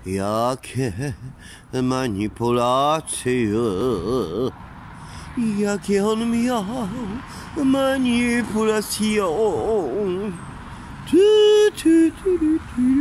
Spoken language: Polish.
Jakie manipulacje, jakie on miał manipulacje. Tu, tu, tu, tu, tu.